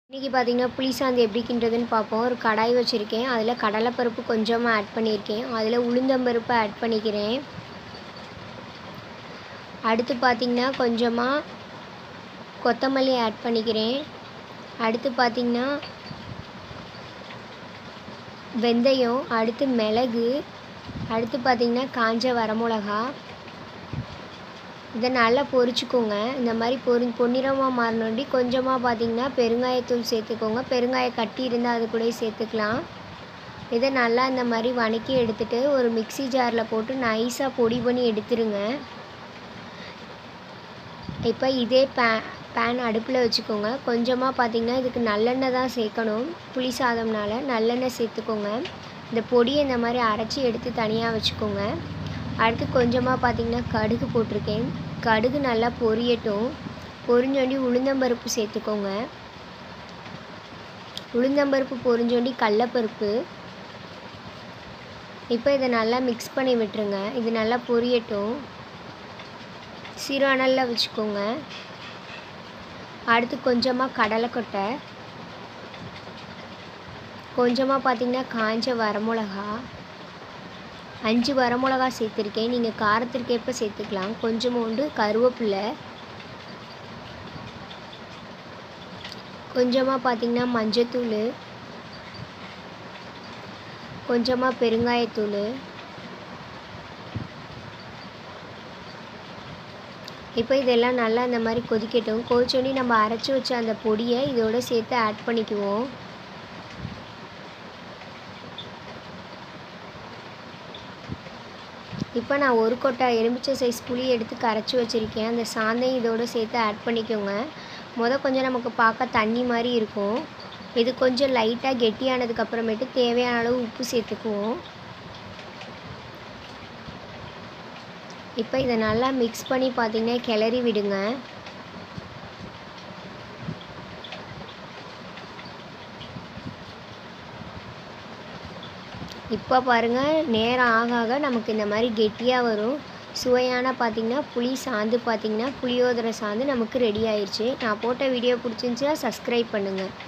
இன்றைக்கி பார்த்திங்கன்னா புளி சாந்து எப்படி கிண்டுறதுன்னு பார்ப்போம். ஒரு கடாய் வச்சுருக்கேன். அதில் கடலைப்பருப்பு கொஞ்சமாக ஆட் பண்ணியிருக்கேன். அதில் உளுந்தம்பருப்பு ஆட் பண்ணிக்கிறேன். அடுத்து பார்த்திங்கன்னா கொஞ்சமாக கொத்தமல்லி ஆட் பண்ணிக்கிறேன். அடுத்து பார்த்திங்கன்னா வெந்தயம், அடுத்து மிளகு, அடுத்து பார்த்திங்கன்னா காஞ்ச வரமிளகா. இதை நல்லா பொரிச்சுக்கோங்க. இந்த மாதிரி பொன்னிறமாக மாறினோண்டி கொஞ்சமாக பார்த்திங்கன்னா பெருங்காயத்தூள் சேர்த்துக்கோங்க. பெருங்காய கட்டி இருந்தால் அது கூட சேர்த்துக்கலாம். இதை நல்லா இந்த மாதிரி வதக்கி எடுத்துகிட்டு ஒரு மிக்ஸி ஜாரில் போட்டு நைஸாக பொடி பண்ணி எடுத்துருங்க. இப்போ இதே பேன் அடுப்பில் வச்சுக்கோங்க. கொஞ்சமாக பார்த்திங்கன்னா இதுக்கு நல்லெண்ணெய் தான் சேர்க்கணும். புளி சாதம்னால நல்லெண்ணெய் சேர்த்துக்கோங்க. இந்த பொடியை இந்த மாதிரி அரைச்சி எடுத்து தனியாக வச்சுக்கோங்க. அடுத்து கொஞ்சமாக பார்த்திங்கன்னா கடுகு போட்டிருக்கேன். கடுகு நல்லா பொரியட்டும். பொரிஞ்சோண்டி உளுந்தம்பருப்பு சேர்த்துக்கோங்க. உளுந்தம்பருப்பு பொரிஞ்சோண்டி கடலைப்பருப்பு. இப்போ இதை நல்லா மிக்ஸ் பண்ணி விட்டுருங்க. இது நல்லா பொரியட்டும். சிறு அனலில் வச்சுக்கோங்க. அடுத்து கொஞ்சமாக கடலைக்கொட்டை, கொஞ்சமாக பார்த்திங்கன்னா காஞ்ச வரமிளகா, 5 வரமிளகா சேர்த்துருக்கேன். நீங்கள் காரத்திற்கேற்ப சேர்த்துக்கலாம். கொஞ்சோண்டு கருவேப்பிலை, கொஞ்சமாக பார்த்திங்கன்னா மஞ்சத்தூள், கொஞ்சமாக பெருங்காயத்தூள். இப்போ இதெல்லாம் நல்லா இந்த மாதிரி கொதிக்கட்டும். கொதிச்சோடனே நம்ம அரைச்சி வச்ச அந்த பொடியை இதோடு சேர்த்து ஆட் பண்ணிக்குவோம். இப்போ நான் ஒரு கொட்டை எலுமிச்சை சைஸ் புளி எடுத்து கரைச்சி வச்சுருக்கேன். அந்த சாந்தையும் இதோடு சேர்த்து ஆட் பண்ணிக்கோங்க. கொஞ்சம் நமக்கு பார்க்க தண்ணி மாதிரி இருக்கும். இது கொஞ்சம் லைட்டாக கெட்டியானதுக்கப்புறமேட்டு தேவையான அளவு உப்பு சேர்த்துக்குவோம். இப்போ இதை நல்லா மிக்ஸ் பண்ணி பார்த்திங்கன்னா கிளறி விடுங்க. இப்போ பாருங்கள், நேரம் ஆக ஆக நமக்கு இந்த மாதிரி கெட்டியாக வரும். சுவையான பார்த்திங்கன்னா புளி சாந்து, பார்த்திங்கன்னா புளியோதரை சாந்து நமக்கு ரெடி ஆயிடுச்சு. நான் போட்ட வீடியோ பிடிச்சிருந்துச்சுன்னா சப்ஸ்கிரைப் பண்ணுங்கள்.